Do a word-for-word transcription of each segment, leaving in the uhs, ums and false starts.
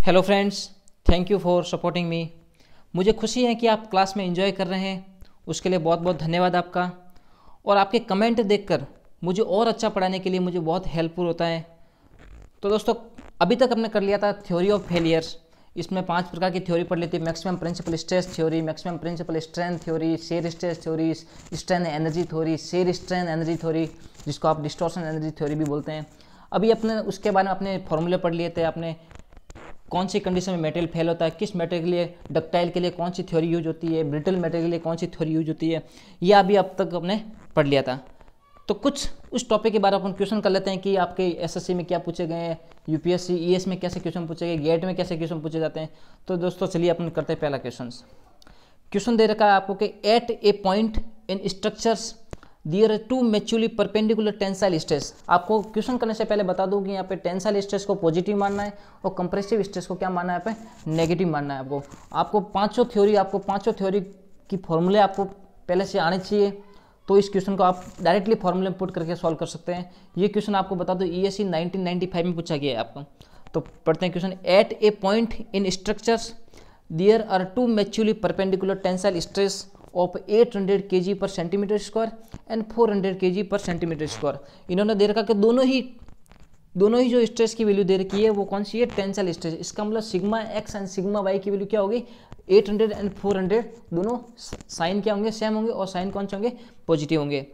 Hello friends, thank you for supporting me. मुझे खुशी है कि आप क्लास में एंजॉय कर रहे हैं, उसके लिए बहुत बहुत धन्यवाद आपका। और आपके कमेंट देखकर मुझे और अच्छा पढ़ाने के लिए मुझे बहुत हेल्पफुल होता है। तो दोस्तों, अभी तक हमने कर लिया था थ्योरी ऑफ फेलियर्स। इसमें पांच प्रकार की थ्योरी पढ़ ली थी। Maximum principal stress theory, maximum principal strength theory, shear stress theory, strain energy theory, shear strain energy theory, जिसको आप डिस्टॉर्शन एनर्जी थ्योरी भी बोलते हैं। अभी अपने उसके बारे में अपने फॉर्मूले पढ़ लिए थे। आपने कौन सी कंडीशन में मेटेरियल फेल होता है, किस मेटेरियल के लिए, डक्टाइल के लिए कौन सी थ्योरी यूज होती है, ब्रिटल मेटेरियल के लिए कौन सी थ्योरी यूज होती है, यह अभी अब तक हमने पढ़ लिया था। तो कुछ उस टॉपिक के बारे में अपन क्वेश्चन कर लेते हैं कि आपके एसएससी में क्या पूछे गए हैं, यूपीएससी ईएस में कैसे क्वेश्चन पूछे गए, गेट में कैसे क्वेश्चन पूछे जाते हैं। तो दोस्तों चलिए अपन करते हैं पहला क्वेश्चन। क्वेश्चन दे रखा है आपको कि at a point in structures there two mutually perpendicular tensile stress. आपको क्वेश्चन करने से पहले बता दूं कि यहाँ पे टेंसाइल स्ट्रेस को पॉजिटिव मानना है और कंप्रेसिव स्ट्रेस को क्या मानना है, यहाँ पे नेगेटिव मानना है। आपको आपको पांचों थ्योरी आपको पांचों थ्योरी की फॉर्मूले आपको पहले से आने चाहिए। तो इस क्वेश्चन को आप डायरेक्टली फॉर्मूले में पुट करके सॉल्व कर सकते हैं। ये क्वेश्चन आपको बता दो ईएससी नाइनटीन नाइंटी फाइव में पूछा गया है आपको। तो पढ़ते हैं question. At a point in structures there are two mutually perpendicular tensile stress of eight hundred KG per centimetre square and four hundred KG per centimetre square. इन्होंने दे रखा कि दोनों ही दोनों ही जो स्ट्रेस की वैल्यू दे रखी है वो कौन सी है, टेंसाइल स्ट्रेस। इसका मतलब sigma x and sigma Y की वैल्यू क्या होगी, eight hundred and four hundred दोनों साइन क्या होंगे, सेम होंगे और साइन कौन से होंगे, पॉजिटिव होंगे।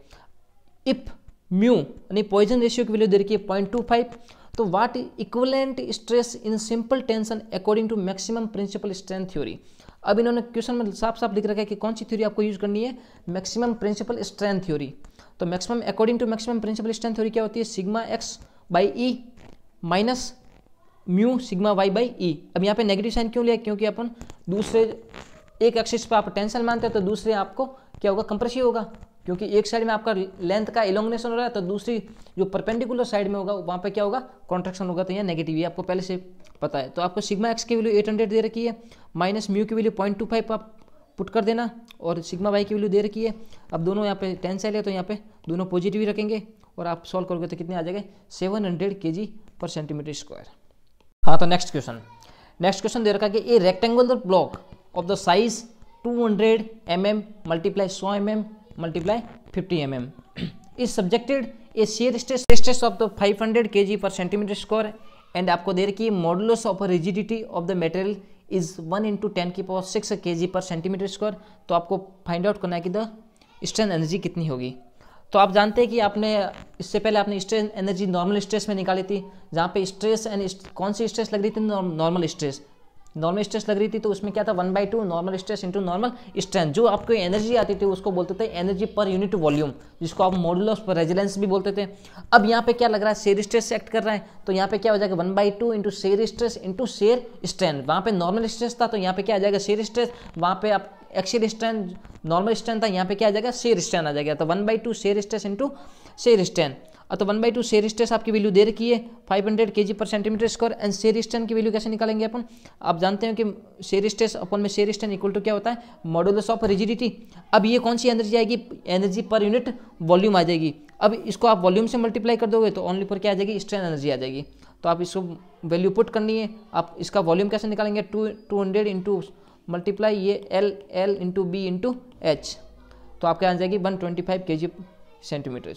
इफ म्यू यानी पॉइजन रेशियो की वैल्यू दे रखी है पॉइंट टू फाइव, तो what equivalent stress in simple tension according to maximum principal strength theory. अब इन्होंने क्वेश्चन में साफ साफ लिख रखा है कि कौन सी थ्योरी आपको यूज करनी है, मैक्सिमम प्रिंसिपल स्ट्रेंथ थ्योरी। तो maximum according to maximum principal strength theory क्या होती है, sigma x by E minus mu sigma y by E. अब यहाँ पे नेगेटिव साइन क्यों लिया, क्योंकि अपन दूसरे एक एक्सिस पे आप टेंशन मानते हैं तो दूसरे आपको क्या होगा, कंप्रेसिव होगा। क्योंकि एक साइड में आपका लेंथ का इलोंगनेशन हो रहा है तो दूसरी जो परपेंडिकुलर साइड में होगा वहाँ पे क्या होगा, कॉन्ट्रैक्शन होगा। तो यहाँ नेगेटिव है, आपको पहले से पता है। तो आपको सिग्मा एक्स की वैल्यू एट हंड्रेड दे रखी है, माइनस म्यू की वैल्यू पॉइंट टू फाइव आप पुट कर देना और सिग्मा वाई की वैल्यू दे रखी है। अब दोनों यहाँ पे टेंसाइल है तो यहाँ पे दोनों पॉजिटिव ही रखेंगे और आप सॉल्व करोगे तो कितने आ जाएंगे, seven hundred K G per centimetre square. हाँ, तो नेक्स्ट क्वेश्चन नेक्स्ट क्वेश्चन दे रखा है कि a rectangular block of the size two hundred M M multiply सौ M M multiply fifty M M is subjected a shear stress stress of the five hundred K G per centimetre square and आपको दे रखी है modulus of rigidity of the material is one into ten की power six K G per centimetre square. तो आपको find out करना है कि द स्ट्रेन एनर्जी कितनी होगी। तो आप जानते हैं कि आपने इससे पहले आपने स्ट्रेन एनर्जी नॉर्मल स्ट्रेस में निकाली थी, जहाँ पे स्ट्रेस एंड कौन सी स्ट्रेस लग रही थी, नॉर्मल स्ट्रेस नॉर्मल स्ट्रेस लग रही थी। तो उसमें क्या था, one by two normal stress into normal strength. जो आपको एनर्जी आती थी उसको बोलते थे एनर्जी पर यूनिट वॉल्यूम, जिसको आप मॉडुलस पर रेजिलेंस भी बोलते थे। अब यहाँ पे क्या लग रहा है, शेयर स्ट्रेस से एक्ट कर रहा है तो यहाँ पे क्या हो जाएगा, one by two into shear stress into shear strength. वहाँ पे नॉर्मल स्ट्रेस था तो यहाँ पे क्या आ जाएगा, शेयर स्ट्रेस। वहाँ पे आप एक्सियल स्ट्रेंथ नॉर्मल स्ट्रेंथ था, यहाँ पे क्या आ जाएगा, शेयर स्ट्रेंथ आ जाएगा। तो one by two shear stress into shear strength. तो one by two shear stress आपकी वैल्यू दे रखी है five hundred K G per centimetre square and shear strength की वैल्यू कैसे निकालेंगे अपन। आप जानते हैं कि शेयर स्ट्रेस अपन में शेयर स्ट्रेंथ इक्वल टू क्या होता है, मॉडुलस ऑफ रिजिडिटी। अब ये कौन सी एनर्जी आएगी, एनर्जी पर यूनिट वॉल्यूम आ जाएगी। अब इसको आप वॉल्यूम से मल्टीप्लाई कर दोगे तो ओनली पर क्या आ जाएगी, स्ट्रेन एनर्जी आ जाएगी। तो आप इसको वैल्यू पुट करनी है। आप इसका वॉल्यूम कैसे निकालेंगे, two two hundred into multiply ये L L into B into H, तो आपके आ जाएगी one twenty five K G centimetre.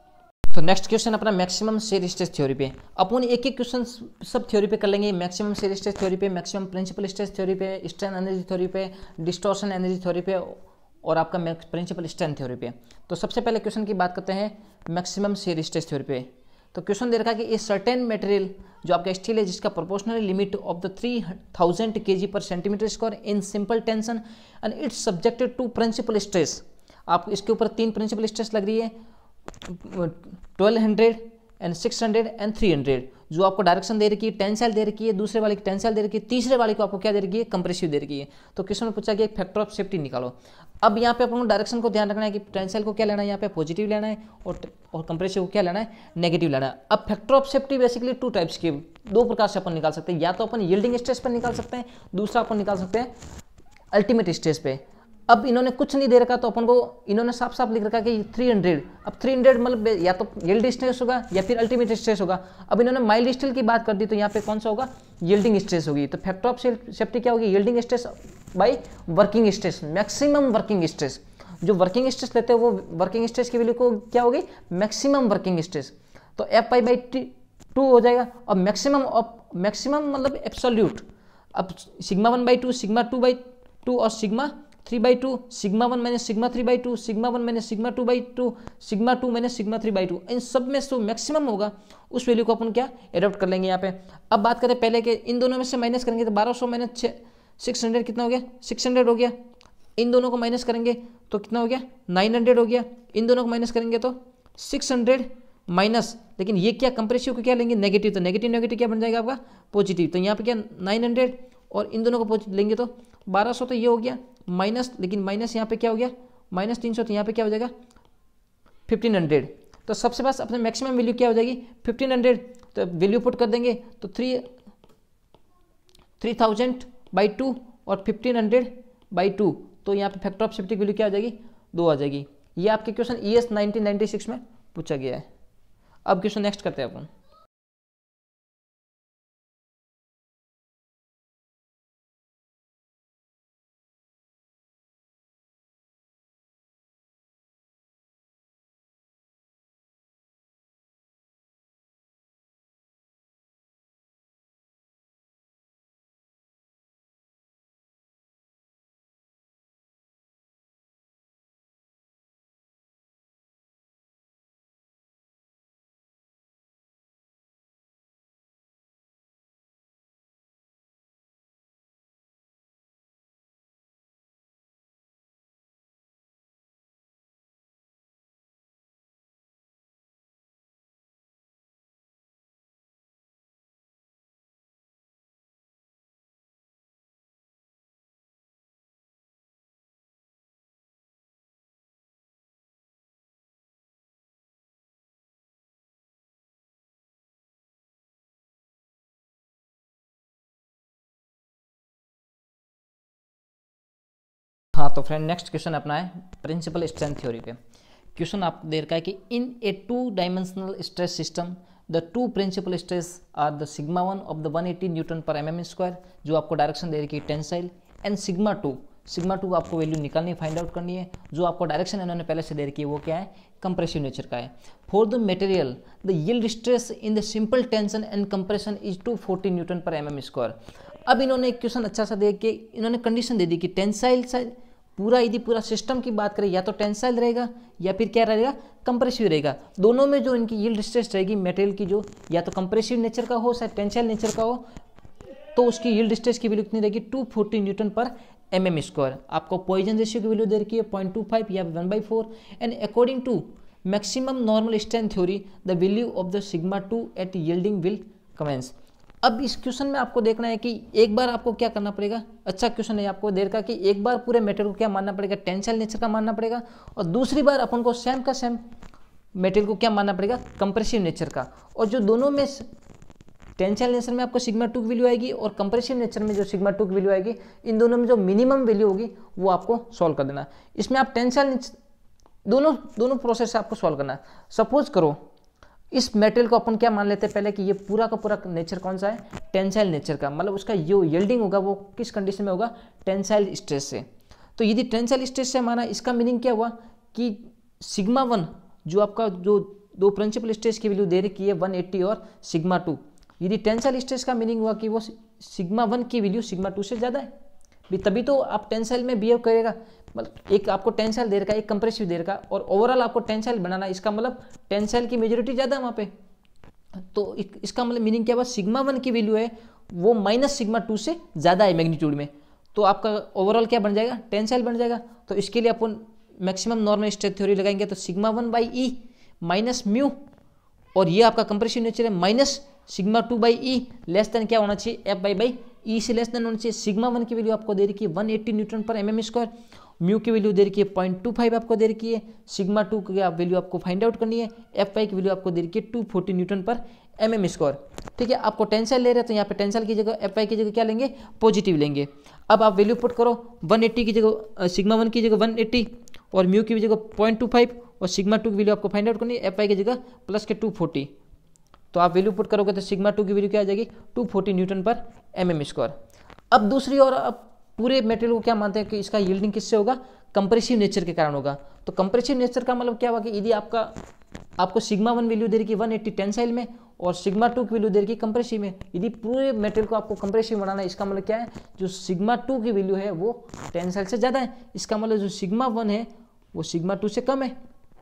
तो नेक्स्ट क्वेश्चन अपना मैक्सिमम शेयर स्ट्रेस थ्योरी पे। अपन एक एक क्वेश्चन सब थ्योरी पे कर लेंगे, मैक्सिमम शेयर स्ट्रेस थ्योरी पे, मैक्सिमम प्रिंसिपल स्ट्रेस थ्योरी पे, स्ट्रेन एनर्जी थ्योरी पे, डिस्टॉर्शन एनर्जी थ्योरी पे और आपका प्रिंसिपल स्ट्रेंथ थ्योरी पे। तो सबसे पहले क्वेश्चन की बात करते हैं मैक्सिमम शेयर स्ट्रेस थ्योरी पे। तो क्वेश्चन दे रखा है कि ए सर्टेन मटेरियल जो आपका स्टील है जिसका proportional limit of the three thousand K G per centimetre square in simple tension and it's subjected to principal stress. आप इसके ऊपर तीन प्रिंसिपल स्ट्रेस लग रही है, twelve hundred and six hundred and three hundred. जो आपको डायरेक्शन दे रखी है टेंसाइल दे रखी है, दूसरे वाले की टेंसाइल दे रखी है, तीसरे वाले को आपको क्या दे रखी है, कंप्रेसिव दे रखी है। तो क्वेश्चन में पूछा गया फैक्टर ऑफ सेफ्टी निकालो। अब यहाँ पे अपन डायरेक्शन को ध्यान रखना है कि टेंसाइल को क्या लेना है, यहाँ पे पॉजिटिव लेना है और और कंप्रेसिव को क्या लेना है, नेगेटिव लेना है। अब factor of safety basically two types की, दो प्रकार से अपन निकाल सकते हैं। या तो अपन यील्डिंग स्ट्रेस पर निकाल सकते हैं, दूसरा अपन निकाल सकते हैं अल्टीमेट स्ट्रेस पे। अब इन्होंने कुछ नहीं दे रखा तो अपन को इन्होंने साफ साफ लिख रखा कि थ्री हंड्रेड। अब थ्री हंड्रेड मतलब या तो यील्ड स्ट्रेस होगा या फिर अल्टीमेट स्ट्रेस होगा। अब इन्होंने माइल्ड स्टील की बात कर दी तो यहाँ पे कौन सा होगा, यील्डिंग स्ट्रेस होगी। तो फैक्टर ऑफ सेफ्टी क्या होगी, yielding stress by working stress, maximum working stress. जो वर्किंग स्ट्रेस लेते हैं वो वर्किंग स्ट्रेस की वैल्यू को क्या होगी, मैक्सिमम वर्किंग स्ट्रेस। तो एफ आई बाई टू हो जाएगा। और मैक्सिमम ऑफ मैक्सिमम मतलब एब्सोल्यूट। अब sigma one by two, sigma two by two और sigma three by two, sigma one minus sigma three by two, sigma one minus sigma two by two, sigma two minus sigma three by two, इन सब में जो maximum होगा उस value को अपन क्या adopt कर लेंगे यहाँ पे। अब बात करें पहले के, इन दोनों में से माइनस करेंगे तो बारह सौ माइनस छः सिक्स हंड्रेड कितना हो गया, सिक्स हंड्रेड हो गया। इन दोनों को माइनस करेंगे तो कितना हो गया, नाइन हंड्रेड हो गया। इन दोनों को माइनस करेंगे तो सिक्स हंड्रेड माइनस, लेकिन ये क्या कंप्रेसिव को क्या लेंगे, नेगेटिव। तो नेगेटिव नेगेटिव क्या बन जाएगा आपका, पॉजिटिव। तो यहाँ पे क्या नाइन हंड्रेड और इन दोनों को पॉजिटिव लेंगे तो बारह सौ, तो ये हो गया माइनस, लेकिन माइनस यहाँ पे क्या हो गया, माइनस तीन सौ, तो यहाँ पे क्या हो जाएगा फिफ्टीन हंड्रेड। तो सबसे पास अपने मैक्सिमम वैल्यू क्या हो जाएगी, फिफ्टीन हंड्रेड। तो वैल्यू पुट कर देंगे तो three three thousand by two और फिफ्टीन हंड्रेड बाई टू, तो यहाँ पे फैक्टर ऑफ सेफ्टी की वैल्यू क्या हो जाएगी, दो आ जाएगी। ये आपके question E S nineteen ninety six में पूछा गया है। अब क्वेश्चन नेक्स्ट करते हैं अपन। हाँ तो फ्रेंड नेक्स्ट क्वेश्चन अपना है प्रिंसिपल स्ट्रेंथ थ्योरी पे। क्वेश्चन आपको दे रखा है कि in a two dimensional stress system the two principal stress are the sigma one of the one eighty newton per M M square, जो आपको डायरेक्शन दे रखी है tensile, and sigma two, sigma two आपको वैल्यू निकालनी find out करनी है। जो आपको डायरेक्शन इन्होंने पहले से दे रखी है वो क्या है, कंप्रेसिव नेचर का है। For the material the yield stress in the simple tension and compression is two forty newton per M M square. अब इन्होंने एक क्वेश्चन अच्छा सा दे के इन्होंने कंडीशन दे दी कि टेंसाइल साइड पूरा यदि पूरा सिस्टम की बात करें या तो टेंसाइल रहेगा या फिर क्या रहेगा, कंप्रेसिव रहेगा। दोनों में जो इनकी यील्ड स्ट्रेस रहेगी मटेरियल की, जो या तो कंप्रेसिव नेचर का हो चाहे टेंसाइल नेचर का हो, तो उसकी यील्ड स्ट्रेस की वैल्यू कितनी रहेगी, two forty newton per M M square. आपको पॉइजन रेशियो की वैल्यू दे रखी है पॉइंट टू फाइव या one by four. And according to maximum normal strength theory the value of the sigma two at yielding will commence. अब इस question में आपको देखना है कि एक बार आपको क्या करना पड़ेगा, अच्छा क्वेश्चन है आपको देर का कि एक बार पूरे मेटेरियल को क्या मानना पड़ेगा, टेंसाइल नेचर का मानना पड़ेगा, और दूसरी बार अपन को सेम का सेम मेटेरियल को क्या मानना पड़ेगा, कंप्रेसिव नेचर का। और जो दोनों में टेंसाइल नेचर में आपको सिग्मा टू की वैल्यू आएगी और कंप्रेसिव नेचर में जो सिग्मा टू की वैल्यू आएगी, इन दोनों में जो मिनिमम वैल्यू होगी वो आपको सॉल्व कर देना। इसमें आप टेंसाइल दोनों दोनों प्रोसेस से आपको सॉल्व करना है। सपोज करो इस मेटेरियल को अपन क्या मान लेते हैं पहले कि ये पूरा का पूरा नेचर कौन सा है, टेंसाइल नेचर का, मतलब उसका जो यील्डिंग होगा वो किस कंडीशन में होगा, टेंसाइल स्ट्रेस से। तो यदि टेंसाइल स्ट्रेस से माना, इसका मीनिंग क्या हुआ कि सिग्मा वन जो आपका जो दो प्रिंसिपल स्ट्रेस की वैल्यू दे रखी है वन एटी और सिग्मा टू, यदि टेंसाइल स्ट्रेस का मीनिंग हुआ कि वो सिग्मा वन की वैल्यू सिग्मा टू से ज़्यादा है, तभी तो आप टेंसाइल में बिहेव करेगा। मतलब एक आपको टेंसाइल दे रखा है, एक कंप्रेसिव दे रखा, और ओवरऑल आपको टेंसाइल बनाना, इसका मतलब टेंसाइल की मेजोरिटी ज़्यादा है वहाँ पे। तो इसका मतलब मीनिंग क्या हुआ, सिग्मा वन की वैल्यू है वो माइनस सिग्मा टू से ज़्यादा है मैग्नीट्यूड में, तो आपका ओवरऑल क्या बन जाएगा, टेंसाइल बन जाएगा। तो इसके लिए अपन मैक्सिमम नॉर्मल स्ट्रेंथ थ्योरी लगाएंगे, तो sigma one by E minus mu, और ये आपका कंप्रेसिव नेचर है minus sigma two by E less than क्या होना चाहिए, एफ बाई बाई ई से लेस देन होना चाहिए। सिग्मा वन की वैल्यू आपको दे रखी है one eighty newton per M M square, mu की वैल्यू दे रखी है पॉइंट टू फाइव आपको दे रखी है, सिग्मा टू की वैल्यू आपको फाइंड आउट करनी है, एफ वाई की वैल्यू आपको दे रखी है two forty newton per M M square. ठीक है, आपको टेंसाइल ले रहे हैं तो यहाँ पे टेंसाइल की जगह एफ वाई की जगह क्या लेंगे, पॉजिटिव लेंगे। अब आप वैल्यू पुट करो, वन एट्टी की जगह सिग्मा वन की जगह वन एट्टी और म्यू की जगह पॉइंट टू फाइव और सिग्मा टू की वैल्यू आपको फाइंड आउट करनी है, एफ वाई की जगह प्लस के टू फोर्टी। तो आप वैल्यू पुट करोगे तो सिग्मा टू की वैल्यू क्या आ जाएगी, two forty newton per M M square. अब दूसरी और अब पूरे मटेरियल को क्या मानते हैं कि इसका यील्डिंग किससे होगा, कंप्रेसिव नेचर के कारण होगा। तो कंप्रेसिव नेचर का मतलब क्या हुआ कि यदि आपका आपको सिग्मा वन वैल्यू दे रही वन एट्टी टेंसाइल में और सिग्मा टू की वैल्यू दे रही कंप्रेसिव में, यदि पूरे मटेरियल को आपको कंप्रेसिव बनाना है, इसका मतलब क्या है, जो सिग्मा टू की वैल्यू है वो टेंसाइल से ज़्यादा है, इसका मतलब जो सिग्मा वन है वो सिग्मा टू से कम है।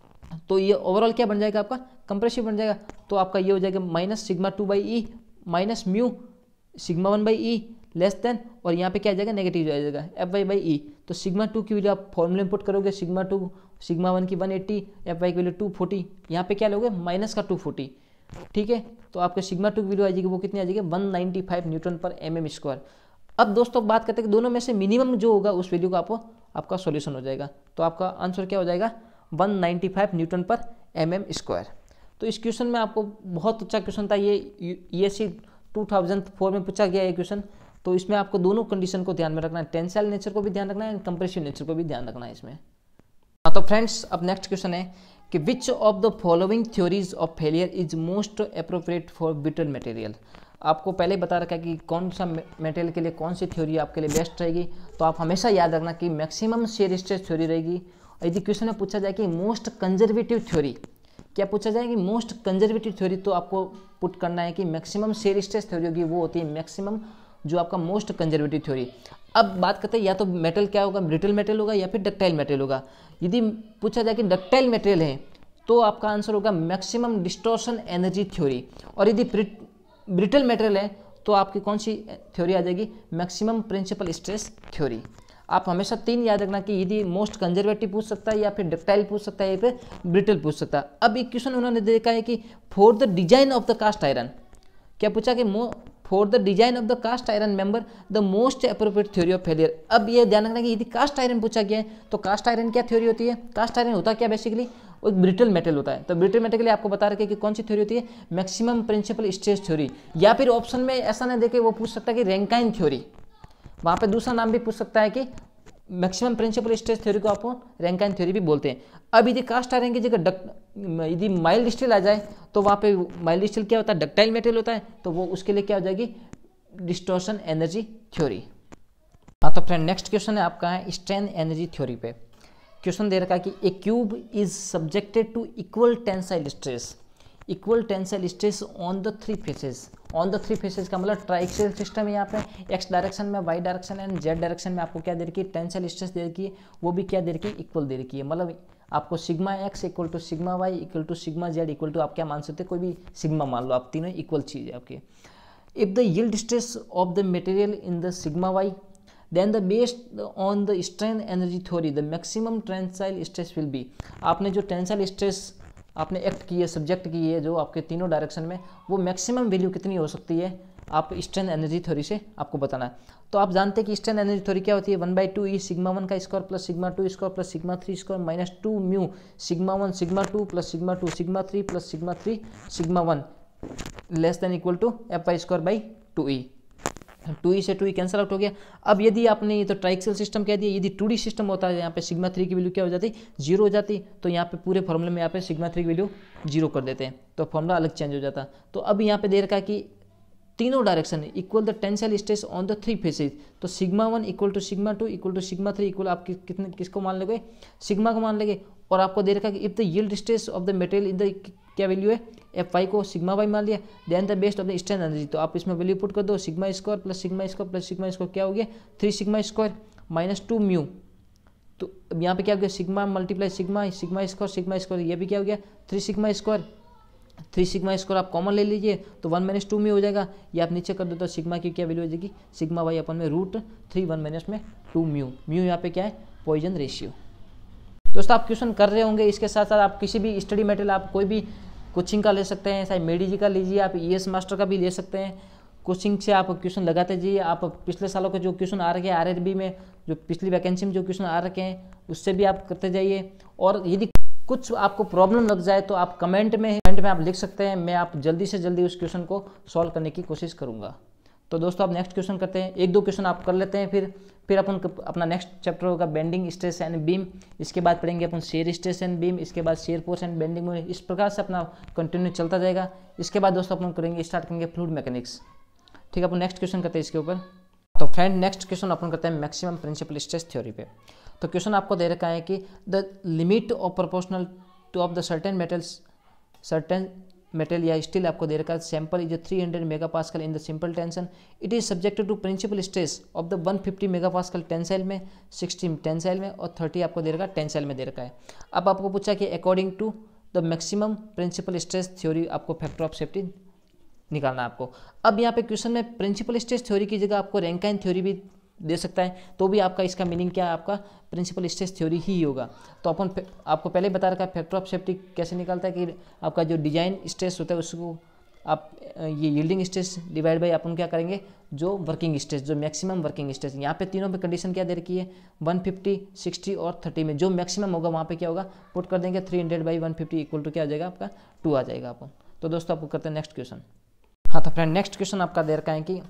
तो ये ओवरऑल क्या बन जाएगा, आपका कंप्रेसिव बन जाएगा। तो आपका ये हो जाएगा minus sigma two by E minus mu sigma one by E less than, और यहाँ पे क्या आ जाएगा, नेगेटिव आ जाएगा एफ वाई बाई ई। तो सिग्मा टू की वैल्यू आप फॉर्मूले में पुट करोगे, सिग्मा टू सिग्मा वन की वन एट्टी, एफ वाई की वैल्यू टू फोर्टी, यहाँ पे क्या लोगे माइनस का टू फोर्टी। ठीक है, तो आपके सिग्मा टू की वैल्यू आ जाएगी, वो कितनी आ जाएगी, one ninety five newton per M M square. अब दोस्तों बात करते हैं कि दोनों में से मिनिमम जो होगा उस वैल्यू का आपको आपका सॉल्यूशन हो जाएगा। तो आपका आंसर क्या हो जाएगा, one ninety five newton per M M square. तो इस क्वेश्चन में आपको बहुत अच्छा क्वेश्चन था, ये E S C two thousand four में पूछा गया ये क्वेश्चन। तो इसमें आपको दोनों कंडीशन को ध्यान में रखना है, टेंसाइल नेचर को भी ध्यान रखना है, कंप्रेसिव नेचर को भी ध्यान रखना है इसमें। हाँ तो फ्रेंड्स, अब नेक्स्ट क्वेश्चन है कि which of the following theories of failure is most appropriate for brittle material. आपको पहले बता रखा है कि कौन सा मटेरियल के लिए कौन सी थ्योरी आपके लिए बेस्ट रहेगी। तो आप हमेशा याद रखना कि मैक्सिमम शेयर स्ट्रेस थ्योरी रहेगी। यदि क्वेश्चन में पूछा जाए कि मोस्ट कंजर्वेटिव थ्योरी, क्या पूछा जाए कि मोस्ट कंजर्वेटिव थ्योरी, तो आपको पुट करना है कि मैक्सिमम शेयर स्ट्रेस थ्योरी होगी, वो होती है मैक्सिमम जो आपका मोस्ट कंजर्वेटिव थ्योरी। अब बात करते हैं या तो मेटल क्या होगा, ब्रिटल मेटेरियल होगा या फिर डक्टाइल मेटेरियल होगा। यदि पूछा जाए कि डक्टाइल मेटेरियल है तो आपका आंसर होगा मैक्सिमम डिस्टॉर्शन एनर्जी थ्योरी, और यदि ब्रिटल मेटेरियल है तो आपकी कौन सी थ्योरी आ जाएगी, मैक्सिमम प्रिंसिपल स्ट्रेस थ्योरी। आप हमेशा तीन याद रखना कि यदि मोस्ट कंजर्वेटिव पूछ सकता है या फिर डक्टाइल पूछ सकता है या फिर ब्रिटल पूछ सकता है। अब एक क्वेश्चन उन्होंने देखा है कि for the design of the cast iron, क्या पूछा कि for the design of the cast iron member the most appropriate theory of failure. अब ये ध्यान रखना कि यदि कास्ट आयरन पूछा गया है तो कास्ट आयरन क्या थ्योरी होती है, कास्ट आयरन होता क्या बेसिकली, वो एक ब्रिटल मेटल होता है। तो ब्रिटल मेटल के लिए आपको बता रखे कि कौन सी थ्योरी होती है, मैक्सिमम प्रिंसिपल स्ट्रेस थ्योरी। या फिर ऑप्शन में ऐसा ना देखे वो पूछ सकता है कि रैंकाइन थ्योरी, वहाँ पे दूसरा नाम भी पूछ सकता है कि मैक्सिमम प्रिंसिपल स्ट्रेस थ्योरी को आप रैंकाइन थ्योरी भी बोलते हैं। अब यदि कास्ट आयरन की जगह डक यदि माइल्ड स्टील आ जाए तो वहाँ पे माइल्ड स्टील क्या होता है, डक्टाइल मेटेरियल होता है, तो वो उसके लिए क्या हो जाएगी, डिस्टॉर्शन एनर्जी थ्योरी। हाँ तो फ्रेंड नेक्स्ट क्वेश्चन है आपका है स्ट्रेन एनर्जी थ्योरी पे। क्वेश्चन दे रखा है कि a cube is subjected to equal tensile stress, equal tensile stress on the three faces. On the three faces का मतलब ट्राइक्सियल सिस्टम है, यहाँ पे एक्स डायरेक्शन में, Y direction and Z direction में आपको क्या दे रखी है, टेंसाइल स्ट्रेस दे रखी है, वो भी क्या दे रखी है, इक्वल दे रखी है। मतलब आपको sigma X equal to sigma Y equal to sigma Z equal to आप क्या मान सकते हैं, कोई भी सिग्मा मान लो आप, तीनों इक्वल चीज़ है आपकी। If the yield stress of the material in the sigma Y then the based on the strain energy theory the maximum tensile stress will be. आपने जो टेंसाइल स्ट्रेस आपने एक्ट की है, सब्जेक्ट की है जो आपके तीनों डायरेक्शन में, वो मैक्सिमम वैल्यू कितनी हो सकती है, आप स्ट्रेन एनर्जी थ्योरी से आपको बताना है। तो आप जानते हैं कि स्ट्रेन एनर्जी थ्योरी क्या होती है, one by two E sigma one का square plus sigma two square plus sigma three square minus two mu sigma one sigma two plus sigma two sigma three plus sigma three sigma one less than equal to F Y square by two E. Two E से two ई cancel out हो गया। अब यदि आपने ये तो ट्राइक्सियल system कह दिया, यदि टू डी सिस्टम होता है यहाँ पे सिग्मा थ्री की वैल्यू क्या हो जाती, जीरो हो जाती। तो यहाँ पे पूरे फॉर्मूले में यहाँ पे सिग्मा थ्री की वैल्यू जीरो कर देते हैं, तो फॉर्मूला अलग चेंज हो जाता। तो अब यहाँ पे दे रखा है कि तीनों direction equal the tensile stress on the three faces. तो sigma one equal to sigma two equal to sigma three equal आप कि, कितने किसको मान लोगे, सिग्मा को मान लेंगे। और आपको दे रखा है कि if the yield stress of the material in the क्या वैल्यू है, एफ वाई को सिग्मा वाई मान लिया, then the best of the strain energy. तो आप इसमें वैल्यू पुट कर दो, sigma square plus sigma square plus sigma square क्या हो गया, three sigma square minus two mu. तो यहाँ पे क्या हो गया, sigma multiply sigma sigma square sigma square, ये भी क्या हो गया, three sigma square. Three sigma square आप कॉमन ले लीजिए तो वन माइनस टू में हो जाएगा, ये आप नीचे कर दो तो सिग्मा की क्या वैल्यू हो जाएगी, सिग्मा वाई अपन में रूट थ्री वन माइनस में टू म्यू। म्यू यहाँ पे क्या है, पॉइजन रेशियो। दोस्तों आप क्वेश्चन कर रहे होंगे, इसके साथ साथ आप किसी भी स्टडी मटेरियल आप कोई भी कोचिंग का ले सकते हैं, चाहे मेडी जी का लीजिए, आप ई एस मास्टर का भी ले सकते हैं। कोचिंग से आप क्वेश्चन लगाते जाइए। आप पिछले सालों के जो क्वेश्चन आ रखे हैं आर आर बी में, जो पिछली वैकेंसी में जो क्वेश्चन आ रखे हैं उससे भी आप करते जाइए। और यदि कुछ आपको प्रॉब्लम लग जाए तो आप कमेंट में कमेंट में आप लिख सकते हैं, मैं आप जल्दी से जल्दी उस क्वेश्चन को सॉल्व करने की कोशिश करूँगा। तो दोस्तों आप नेक्स्ट क्वेश्चन करते हैं, एक दो क्वेश्चन आप कर लेते हैं, फिर फिर अपन अपना नेक्स्ट चैप्टर होगा बेंडिंग स्ट्रेस एंड बीम, इसके बाद पढ़ेंगे अपन शेयर स्ट्रेस एंड बीम, इसके बाद shear force and bending moment, इस प्रकार से अपना कंटिन्यू चलता जाएगा। इसके बाद दोस्तों अपन करेंगे स्टार्ट करेंगे फ्लूइड मैकेनिक्स। ठीक है, अपन नेक्स्ट क्वेश्चन करते हैं इसके ऊपर। तो फ्रेंड नेक्स्ट क्वेश्चन अपन करते हैं मैक्सिमम प्रिंसिपल स्ट्रेस थ्योरी पे। तो क्वेश्चन आपको दे रखा है कि the limit of proportional to of the certain metals certain metal या स्टील आपको दे रखा है sample is three hundred mega pascal in the simple tension, it is subjected to principal stress of the one fifty mega pascal tensile में, sixty tensile में और thirty आपको दे रखा है टेंसाइल में दे रखा है। अब आपको पूछा कि according to the maximum principal stress theory आपको फैक्टर ऑफ सेफ्टी निकालना है आपको। अब यहाँ पे क्वेश्चन में प्रिंसिपल स्ट्रेस थ्योरी की जगह आपको रैंकाइन थ्योरी भी दे सकता है, तो भी आपका इसका मीनिंग क्या है, आपका प्रिंसिपल स्ट्रेस थ्योरी ही होगा। तो अपन आपको पहले बता रखा है फैक्टर ऑफ सेफ्टी कैसे निकालता है कि आपका जो डिजाइन स्ट्रेस होता है उसको आप ये यील्डिंग स्ट्रेस डिवाइड बाई अपन क्या करेंगे जो वर्किंग स्ट्रेस, जो मैक्सिमम वर्किंग स्ट्रेस। यहाँ पे तीनों पे कंडीशन क्या दे रखी है वन फिफ्टी, सिक्सटी और थर्टी में जो मैक्सिमम होगा वहाँ पे क्या होगा पुट कर देंगे three hundred by one fifty equal to क्या आ जाएगा आपका टू आ जाएगा अपन। तो दोस्तों आपको करते हैं नेक्स्ट क्वेश्चन। हाँ तो फ्रेंड नेक्स्ट क्वेश्चन आपका दे रखा है कि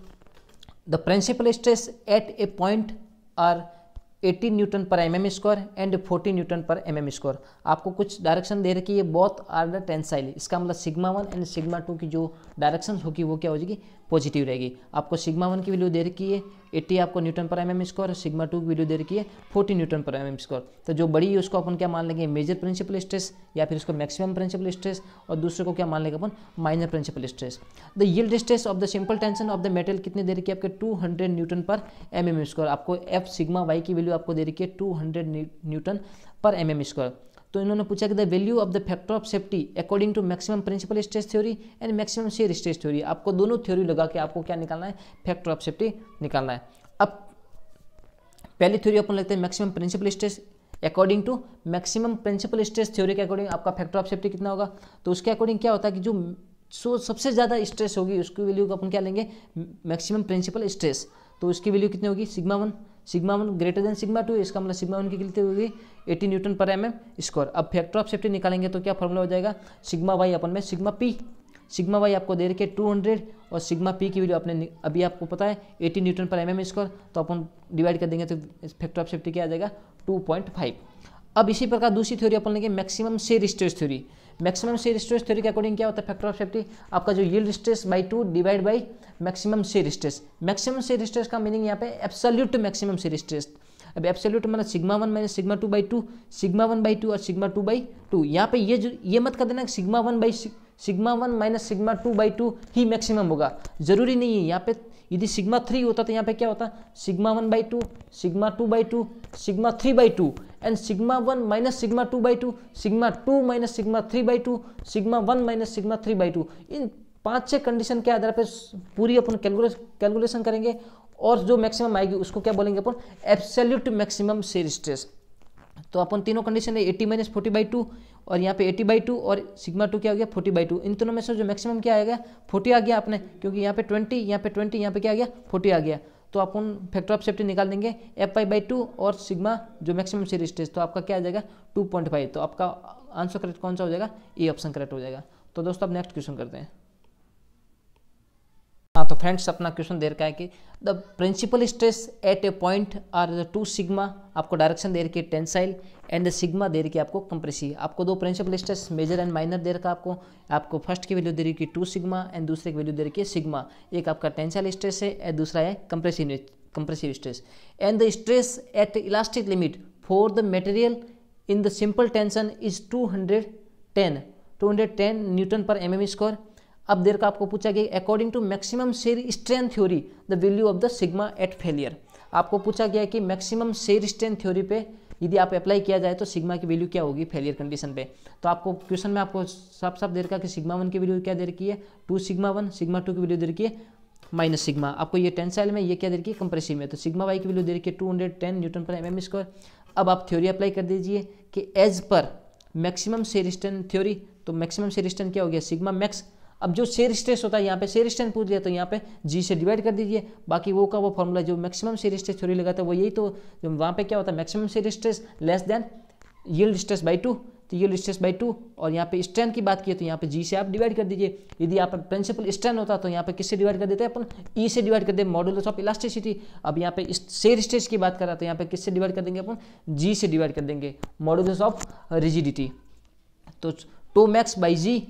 the principal stress at a point are eighty newton per M M square and forty newton per M M square. आपको कुछ डायरेक्शन दे रखी है बोथ आर द टेंसाइल, इसका मतलब sigma one and sigma two की जो डायरेक्शन होगी वो क्या हो जाएगी पॉजिटिव रहेगी। आपको सिग्मा वन की वैल्यू दे रखी है एटी आपको newton per M M square, sigma two की वैल्यू दे रखी है forty newton per M M square. तो जो बड़ी है उसको अपन क्या मान लेंगे मेजर प्रिंसिपल स्ट्रेस या फिर उसको मैक्सिमम प्रिंसिपल स्ट्रेस, और दूसरे को क्या मान लेंगे अपन minor principal stress. The yield stress of the simple tension of the metal कितने दे रखी है आपके two hundred newton per M M square. आपको एफ सिग्मा वाई की वैल्यू आपको दे रखी है two hundred newton per M M square. तो इन्होंने पूछा कि the value of the factor of safety according to maximum principal stress theory and maximum shear stress theory. आपको दोनों थ्योरी लगा के आपको क्या निकालना है फैक्टर ऑफ सेफ्टी निकालना है। अब पहली थ्योरी अपन लेते हैं maximum principal stress according to maximum principal stress theory के अकॉर्डिंग आपका फैक्टर ऑफ सेफ्टी कितना होगा। तो उसके अकॉर्डिंग क्या होता है कि जो सो सबसे ज़्यादा स्ट्रेस होगी उसकी वैल्यू को अपन क्या लेंगे मैक्सिमम प्रिंसिपल स्ट्रेस। तो उसकी वैल्यू कितनी होगी sigma one, sigma one greater than sigma two, इसका मतलब सिग्मा वन की कितनी होगी eighty newton per M M square. अब फैक्टर ऑफ सेफ्टी निकालेंगे तो क्या फॉर्मूला हो जाएगा सिग्मा वाई अपन में सिग्मा पी। सिग्मा वाई आपको दे रखे टू हंड्रेड और सिग्मा पी की वैल्यू अपने अभी आपको पता है eighty newton per M M square, तो अपन डिवाइड कर देंगे तो फैक्टर ऑफ सेफ्टी क्या आ जाएगा टू पॉइंट फाइव। अब इसी प्रकार दूसरी थ्योरी अपन लेंगे maximum shear stress theory. Maximum shear stress theory के अकॉर्डिंग क्या होता है फैक्टर ऑफ सेफ्टी आपका जो yield stress by two divide by maximum shear stress. Maximum shear stress का मीनिंग यहाँ पे एब्सोल्यूट मैक्सिमम शेयर स्ट्रेस। अब एब्सोल्यूट मतलब sigma one minus sigma two by two, sigma one by two और sigma two by two. यहाँ पे ये जो ये मत कर देना sigma one by sigma one minus sigma two by two ही मैक्सिमम होगा, जरूरी नहीं है। यहाँ पे यदि सिग्मा थ्री होता तो यहाँ पे क्या होता sigma one by two, sigma two by two, sigma three by two and sigma one minus sigma two by two, sigma two minus sigma three by two, sigma one minus sigma three by two. इन पाँच छः condition के आधार पर पूरी अपन calculus calculation करेंगे और जो maximum आएगी उसको क्या बोलेंगे अपन एब्सोल्यूट मैक्सिमम शेयर स्ट्रेस। तो अपन तीनों कंडीशन है eighty minus forty by two और यहाँ पे एटी बाई टू और सिग्मा टू क्या हो गया फोर्टी बाई टू। इन तीनों में से जो मैक्सिमम क्या आएगा फोर्टी आ गया आपने, क्योंकि यहाँ पे ट्वेंटी यहाँ पे ट्वेंटी यहाँ पे क्या आ गया फोर्टी आ गया। तो अपन फैक्टर ऑफ सेफ्टी निकाल देंगे एफ वाई बाई टू और सिग्मा जो मैक्सिमम शेयर स्ट्रेस, तो आपका क्या आ जाएगा टू पॉइंट फाइव। तो आपका आंसर करेक्ट कौन सा हो जाएगा ए ऑप्शन करेक्ट हो जाएगा। तो दोस्तों अब नेक्स्ट क्वेश्चन करते हैं। हाँ तो फ्रेंड्स अपना क्वेश्चन दे रखा है कि the principal stress at a point are the two sigma. आपको डायरेक्शन दे रखी है टेंसाइल एंड द सिग्मा दे रखी है आपको कंप्रेसिव। आपको दो principal stress major and minor दे रखा आपको आपको फर्स्ट की वैल्यू दे रखी है टू सिग्मा एंड दूसरे की वैल्यू दे रखी है सिग्मा। एक आपका टेंसाइल स्ट्रेस है और दूसरा है compressive compressive stress. And the stress at elastic limit for the material in the simple tension is two hundred ten two hundred ten newton per M M square. अब देर का आपको पूछा गया according to maximum shear strength theory the value of the sigma at failure. आपको पूछा गया है कि मैक्सिमम शेयर स्ट्रेंथ थ्योरी पे यदि आप अप्लाई किया जाए तो सिग्मा की वैल्यू क्या होगी फेलियर कंडीशन पे। तो आपको क्वेश्चन में आपको साफ साफ दे रखा कि सिग्मा वन की वैल्यू क्या दे रखी है two sigma one, sigma two की वैल्यू दे रखी है माइनस सिग्मा। आपको ये टेंसाइल में ये क्या दे रखी है कंप्रेसिव में। तो सिग्मा वाई की वैल्यू दे रखी है two hundred ten newton per M M square. अब आप थ्योरी अप्लाई कर दीजिए कि as per maximum shear strength theory, तो मैक्सिमम शेयर स्ट्रेंथ क्या हो गया सिग्मा मैक्स। अब जो शेयर स्ट्रेस होता है यहाँ पे शेयर स्ट्रेंथ पूछ लिया तो यहाँ पे जी से डिवाइड कर दीजिए, बाकी वो का वो फॉर्मूला जो मैक्सिमम शेयर स्ट्रेस थ्योरी लगाता है वो यही। तो वहाँ पे क्या होता है maximum shear stress less than yield stress by two, तो यील्ड स्ट्रेस बाई टू, और यहाँ पे स्ट्रेन की बात की तो यहाँ पे जी से आप डिवाइड कर दीजिए। यदि यहाँ पर प्रिंसिपल स्ट्रेन होता तो यहाँ पे किससे डिवाइड कर देते हैं अपन, ई से डिवाइड कर देते, मॉडुलस ऑफ इलास्टिसिटी। अब यहाँ पे शेयर स्ट्रेस की बात कर रहा तो यहाँ पे किससे डिवाइड कर देंगे अपन, जी से डिवाइड कर देंगे, मॉडुलस ऑफ रिजिडिटी। तो tau max by G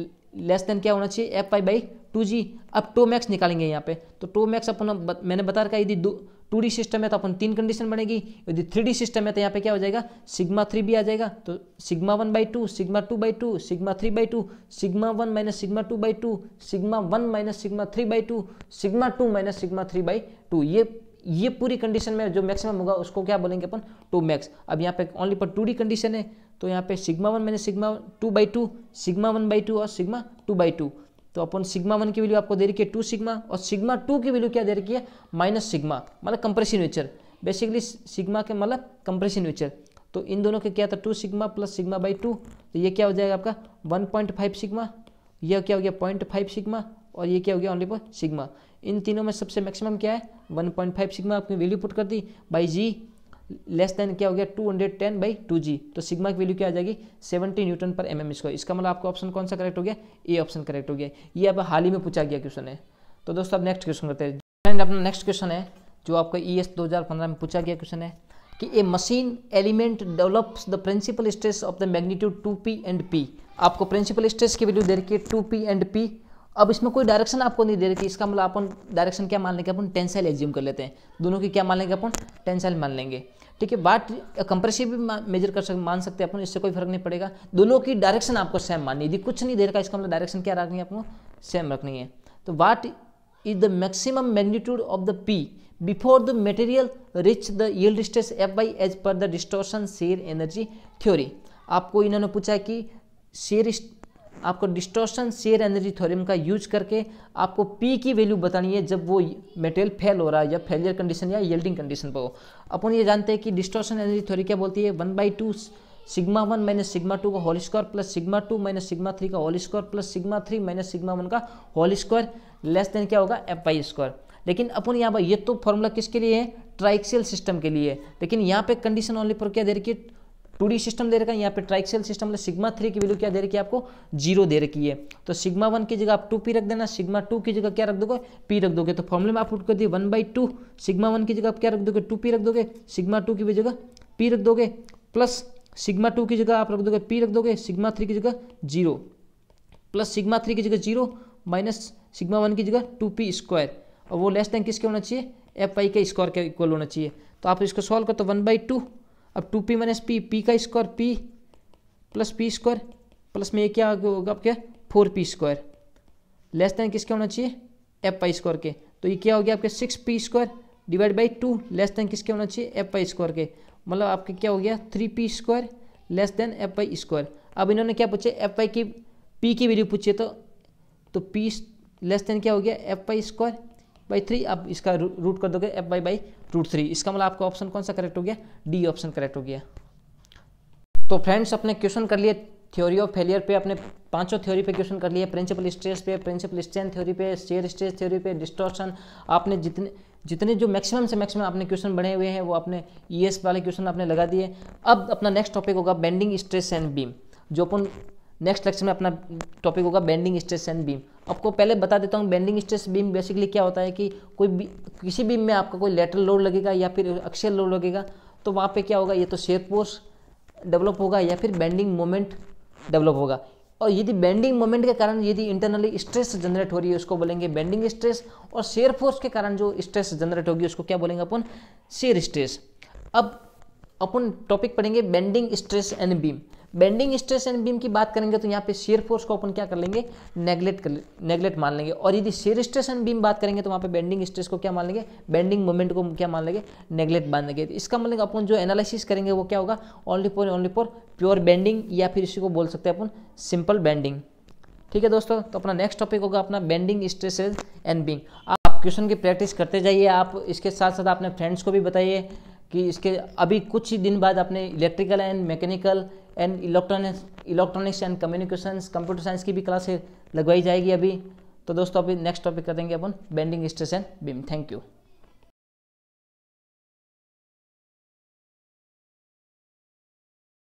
less than क्या होना चाहिए, F I by two G. अब टो मैक्स निकालेंगे यहाँ पे, तो टो मैक्स अपन मैंने बता रखा है, यदि टू डी सिस्टम है तो अपन तीन कंडीशन बनेगी, यदि थ्री डी सिस्टम है तो यहाँ पे क्या हो जाएगा, सिग्मा थ्री भी आ जाएगा। तो sigma one by two, sigma two by two, sigma three by two, sigma one minus sigma two by two, sigma one minus sigma three by two, sigma two minus sigma three by two. ये ये पूरी condition में जो maximum होगा उसको क्या बोलेंगे अपन, to max. अब यहाँ पे ओनली पर टू डी कंडीशन है, तो यहाँ पे sigma one minus sigma two by two, sigma one by two और सिग्मा टू बाई टू। तो अपन सिग्मा वन की वैल्यू आपको दे रखी है टू सिग्मा, और सिग्मा टू की वैल्यू क्या दे रखी है, माइनस सिग्मा, मतलब कंप्रेसिव नेचर। बेसिकली सिग्मा के मतलब कंप्रेसिव नेचर। तो इन दोनों के क्या था, two sigma plus sigma by two, तो ये क्या हो जाएगा आपका वन पॉइंट फाइव सिग्मा, यह क्या हो गया पॉइंट फाइव सिग्मा, और ये क्या हो गया ओनली पर सिग्मा। इन तीनों में सबसे मैक्सिमम क्या है, वन पॉइंट फाइव सिग्मा आपने वैल्यू पुट कर दी, बाई जी लेस देन क्या हो गया two hundred ten by two G. तो सिग्मा की वैल्यू क्या आ जाएगी, seventy newton per M M square. इसका मतलब आपको ऑप्शन कौन सा करेक्ट हो गया, ए ऑप्शन करेक्ट हो गया। ये अब हाल ही में पूछा गया क्वेश्चन है। तो दोस्तों अब नेक्स्ट क्वेश्चन करते हैं। फ्रेंड अपना नेक्स्ट क्वेश्चन है जो आपका ई एस दो हज़ार पंद्रह में पूछा गया क्वेश्चन है कि a machine element develops the principal stress of the magnitude two P and P. आपको प्रिंसिपल स्ट्रेस की वैल्यू दे रखी है टू पी एंड पी। अब इसमें कोई डायरेक्शन आपको नहीं दे रखी, इसका मतलब अपन डायरेक्शन क्या मान लेंगे, अपन टेंसाइल एज्यूम कर लेते हैं। दोनों की क्या मान लेंगे अपन, टेंसाइल मान लेंगे। ठीक है, बात कंप्रेसिव भी मेजर कर सकते मान सकते हैं अपन, इससे कोई फर्क नहीं पड़ेगा। दोनों की डायरेक्शन आपको सेम माननी है, यदि कुछ नहीं दे रखा इसका मतलब डायरेक्शन क्या रखनी है आपको, सेम रखनी है। तो what is the maximum magnitude of the P before the material reach the yield stress F by as per the distortion shear energy theory. आपको इन्होंने पूछा कि शेयर आपको डिस्टॉर्शन शेयर एनर्जी थ्योरम का यूज करके आपको P की value बतानी है जब वो मटेरियल फेल हो रहा है या फेलियर कंडीशन या यील्डिंग कंडीशन पर हो। अपन ये जानते हैं कि डिस्टॉर्शन एनर्जी थ्योरी क्या बोलती है, one by two sigma one minus sigma two का whole square plus sigma two minus sigma three का whole square plus sigma three minus sigma one का होल स्क्वायर लेस देन क्या होगा, F by square. लेकिन अपन यहाँ पर ये तो फॉर्मूला किसके लिए है, ट्राइक्सियल सिस्टम के लिए। लेकिन यहाँ पे कंडीशन ओनली पर क्या दे रखी है, टू डी सिस्टम दे रखा है, यहाँ पे ट्राइक्सियल सिस्टम में सिग्मा थ्री की वैल्यू क्या दे रखी है आपको, जीरो दे रखी है। तो सिग्मा वन की जगह आप टू पी रख देना, सिग्मा टू की जगह क्या रख दोगे, पी रख दोगे। तो फॉर्मूले में आप पुट कर दिए one by two, sigma one की जगह आप क्या रख दोगे, टू पी रख दोगे, सिग्मा टू की जगह पी रख दोगे, प्लस सिग्मा टू की जगह आप रख दोगे पी रख दोगे, सिग्मा थ्री की जगह जीरो, प्लस सिग्मा थ्री की जगह जीरो माइनस सिग्मा वन की जगह टू पी स्क्वायर, और वो लेस देन किसके होना चाहिए, एफ आई के स्क्वायर के इक्वल होना चाहिए। तो आप इसको सॉल्व कर तो वन बाई टू, अब two P minus P, P का square P plus P square plus में ये क्या होगा आपके four P square less than किसके होना चाहिए, एफ आई स्क्वायर के। तो ये क्या हो गया आपके six P square divide by two less than किसके होना चाहिए, एफ आई स्क्वायर के। मतलब आपके क्या हो गया three P square less than F I square. अब इन्होंने क्या पूछे, एफ आई की पी की वैल्यू पूछिए, तो तो पी लेस देन क्या हो गया, F I square by three. अब इसका रूट कर दोगे F by by root three. इसका मतलब आपका ऑप्शन कौन सा करेक्ट हो गया, डी ऑप्शन करेक्ट हो गया। तो फ्रेंड्स अपने क्वेश्चन कर लिए थ्योरी ऑफ फेलियर पे, अपने पांचों थ्योरी पे क्वेश्चन कर लिए, प्रिंसिपल स्ट्रेस पे, प्रिंसिपल स्ट्रेन थ्योरी पे, शेयर स्ट्रेस थ्योरी पे, डिस्टॉर्शन। आपने जितने जितने जो मैक्सिमम से मैक्सिमम आपने क्वेश्चन बने हुए हैं वो आपने ई एस वाले क्वेश्चन आपने लगा दिए। अब अपना नेक्स्ट टॉपिक होगा बेंडिंग स्ट्रेस एंड बीम, जो अपन नेक्स्ट लेक्चर में अपना टॉपिक होगा बेंडिंग स्ट्रेस एंड बीम। आपको पहले बता देता हूँ बेंडिंग स्ट्रेस बीम बेसिकली क्या होता है कि कोई भी किसी बीम में आपका कोई लेटरल लोड लगेगा या फिर एक्सियल लोड लगेगा, तो वहाँ पे क्या होगा, ये तो शेयर फोर्स डेवलप होगा या फिर बेंडिंग मोमेंट डेवलप होगा। और यदि बेंडिंग मोमेंट के कारण यदि इंटरनली स्ट्रेस जनरेट हो रही है उसको बोलेंगे बेंडिंग स्ट्रेस, और शेयर फोर्स के कारण जो स्ट्रेस जनरेट होगी उसको क्या बोलेंगे अपन, शेयर स्ट्रेस। अब अपन टॉपिक पढ़ेंगे bending stress and beam. Bending stress and beam की बात करेंगे तो यहाँ पे शेयर फोर्स को अपन क्या कर लेंगे, नेगलेक्ट कर नेगलेक्ट मान लेंगे। और यदि शेयर स्ट्रेस एंड बीम बात करेंगे तो वहाँ पे बेंडिंग स्ट्रेस को क्या मान लेंगे, बेंडिंग मोमेंट को क्या मान लेंगे, नेगलेक्ट मान लेंगे। तो इसका मतलब अपन जो एनालिसिस करेंगे वो क्या होगा, only for only for pure bending, या फिर इसी को बोल सकते हैं अपन सिंपल बेंडिंग। ठीक है दोस्तों, तो अपना नेक्स्ट टॉपिक होगा अपना बेंडिंग स्ट्रेस एंड बीम। आप क्वेश्चन की प्रैक्टिस करते जाइए, आप इसके साथ साथ अपने फ्रेंड्स को भी बताइए कि इसके अभी कुछ ही दिन बाद अपने electrical and mechanical and electronics electronics and communications computer science की भी क्लासें लगवाई जाएगी अभी। तो दोस्तों अभी नेक्स्ट टॉपिक कर देंगे अपन bending stress and beam. Thank you.